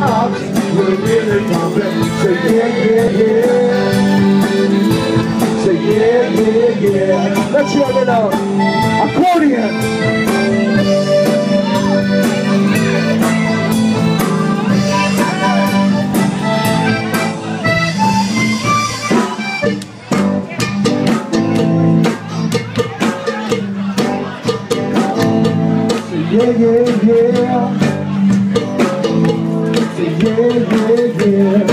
We're really pumping. Say yeah, yeah, yeah. Say yeah, yeah, yeah. Let's hear it out. Accordion. Say yeah, yeah, yeah. Say yeah, yeah, yeah.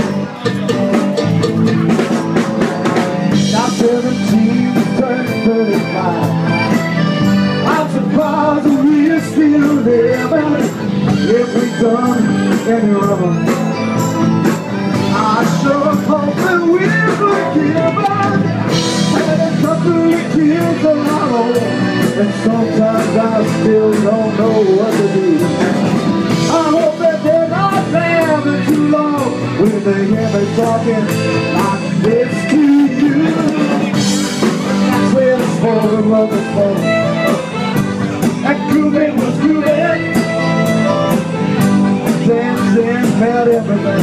Now 17 turning 35. I'm surprised that we're still living. If we've done any wrong, I sure hope that we're forgiven. Had a couple of kids of my own, and sometimes I still don't know what to do. I hope that they're not living too long when they hear me talking like this to you. That's where the spoken love is for. That grooving was grooving. Dancing had everything.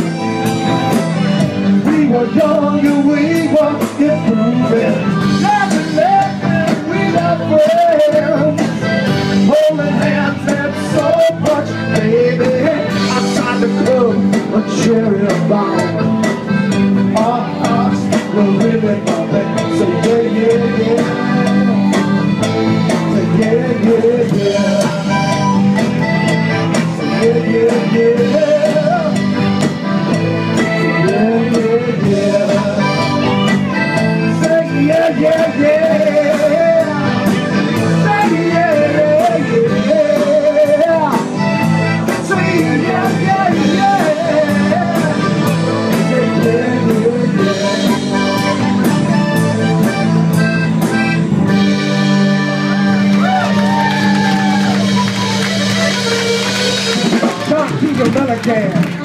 We were young and we were improving. Laughing, laughing, we were friends. Holding hands and so much, baby. Outside the club, a cherry bomb. Our hearts were really bumping. So yeah, yeah, yeah. So yeah, yeah, yeah. So yeah, yeah, yeah. Yeah, yeah, yeah. Say yeah, yeah, yeah. Say yeah, yeah, yeah. Say yeah, yeah, yeah. Say yeah, yeah, yeah. Come to your melody.